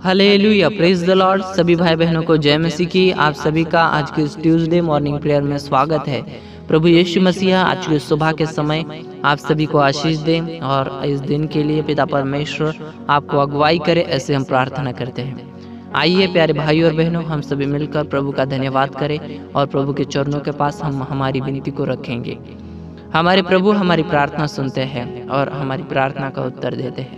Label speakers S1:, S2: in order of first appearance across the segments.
S1: Hallelujah, praise the Lord. सभी भाई बहनों को जय मसीह की। आप सभी का आज के इस ट्यूसडे मॉर्निंग प्रेयर में स्वागत है। प्रभु यीशु मसीह आज के सुबह के समय आप सभी को आशीष दें और इस दिन के लिए पिता परमेश्वर आपको अगुवाई करे, ऐसे हम प्रार्थना करते हैं। आइए प्यारे भाई और बहनों, हम सभी मिलकर प्रभु का धन्यवाद करें और प्रभु के चरणों के पास हम हमारी विनती को रखेंगे। हमारे प्रभु हमारी प्रार्थना सुनते हैं और हमारी प्रार्थना का उत्तर देते हैं।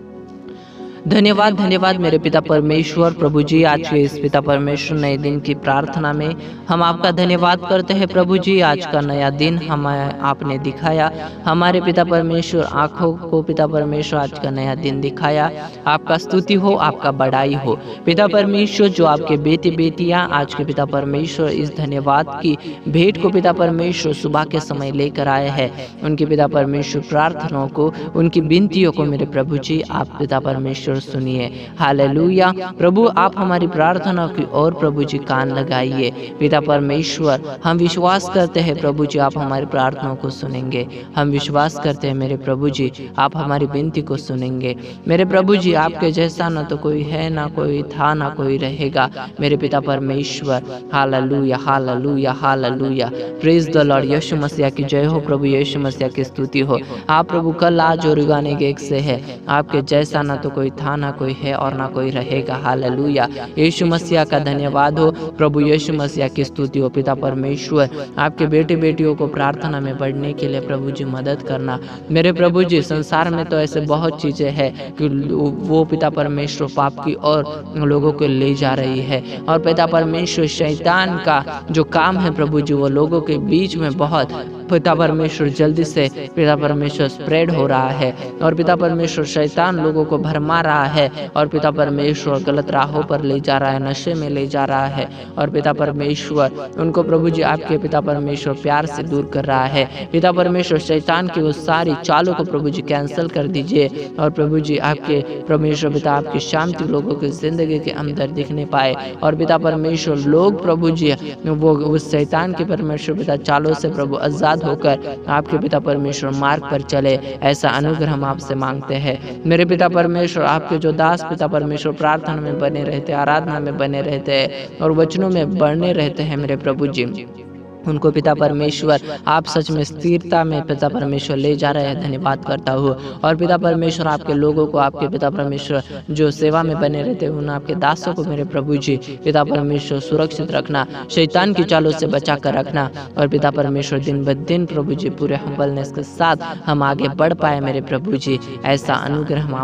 S1: धन्यवाद धन्यवाद मेरे पिता परमेश्वर। प्रभु जी, आज के इस पिता परमेश्वर नए दिन की प्रार्थना में हम आपका धन्यवाद करते हैं। प्रभु जी, आज का नया दिन हमें आपने दिखाया। हमारे पिता परमेश्वर आँखों को पिता परमेश्वर आज का नया दिन दिखाया। आपका स्तुति हो, आपका बड़ाई हो पिता परमेश्वर। जो आपके बेटे बेटियां आज के पिता परमेश्वर इस धन्यवाद की भेंट को पिता परमेश्वर सुबह के समय लेकर आए हैं, उनके पिता परमेश्वर प्रार्थनाओं को, उनकी विनतियों को मेरे प्रभु जी आप पिता परमेश्वर सुनिए। हालेलुया प्रभु, आप हमारी प्रार्थना की ओर प्रभु जी कान लगाइए। पिता परमेश्वर, हम विश्वास करते हैं प्रभु जी आप हमारी प्रार्थनाओं को सुनेंगे। हम विश्वास करते हैं मेरे प्रभु जी आप हमारी विनती को सुनेंगे। मेरे प्रभु जी, आपके जैसा ना तो कोई है, ना कोई था, ना कोई रहेगा मेरे पिता परमेश्वर। Hallelujah hallelujah hallelujah, praise the lord. यीशु मसीह की जय हो प्रभु, यीशु मसीह की स्तुति हो। आप प्रभु कल आज और गाने के एक से है, आपके जैसा ना तो कोई था, ना कोई है और ना कोई रहेगा। हालेलुया, यीशु मसीह का धन्यवाद हो प्रभु, यीशु मसीह की स्तुति हो। पिता परमेश्वर, आपके बेटे बेटियों को प्रार्थना में बढ़ने के लिए प्रभु जी मदद करना। मेरे प्रभु जी, संसार में तो ऐसे बहुत चीजें हैं कि वो पिता परमेश्वर पाप की और लोगों को ले जा रही है, और पिता परमेश्वर शैतान का जो काम है प्रभु जी वो लोगों के बीच में बहुत पिता परमेश्वर जल्दी से पिता परमेश्वर स्प्रेड हो रहा है, और पिता परमेश्वर शैतान लोगों को भरमा रहा है, और पिता परमेश्वर गलत राहों पर ले जा रहा है, नशे में ले जा रहा है, और पिता परमेश्वर उनको प्रभु जी आपके पिता परमेश्वर प्यार से दूर कर रहा है। पिता परमेश्वर शैतान की वो सारी चालों को प्रभु जी कैंसिल कर दीजिए, और प्रभु जी आपके परमेश्वर पिता आपकी शांति लोगों की जिंदगी के अंदर दिखने पाए, और पिता परमेश्वर लोग प्रभु जी वो उस शैतान के परमेश्वर पिता चालों से प्रभु आजाद होकर आपके पिता परमेश्वर मार्ग पर चले, ऐसा अनुग्रह हम आपसे मांगते हैं। मेरे पिता परमेश्वर, आपके जो दास पिता परमेश्वर प्रार्थना में बने रहते, आराधना में बने रहते हैं और वचनों में बढ़ने रहते हैं मेरे प्रभु जी, उनको पिता परमेश्वर आप सच में स्थिरता में पिता परमेश्वर ले जा रहे हैं। धन्यवाद करता हूँ। और पिता परमेश्वर आपके लोगों को आपके पिता परमेश्वर जो सेवा में बने रहते हैं उन आपके दासों को मेरे प्रभु जी पिता परमेश्वर सुरक्षित रखना, शैतान की चालों से बचा कर रखना, और पिता परमेश्वर दिन ब दिन प्रभु जी पूरे हम्बलनेस के साथ हम आगे बढ़ पाए मेरे प्रभु जी, ऐसा अनुग्रह हम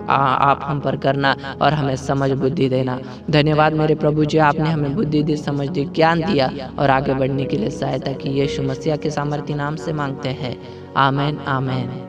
S1: आप हम पर करना और हमें समझ बुद्धि देना। धन्यवाद मेरे प्रभु जी, आपने हमें बुद्धि दी, समझ दी, ज्ञान दिया और आगे बढ़ने के लिए सहायता की। यीशु मसीह के सामर्थ्य नाम से मांगते हैं, आमेन आमेन।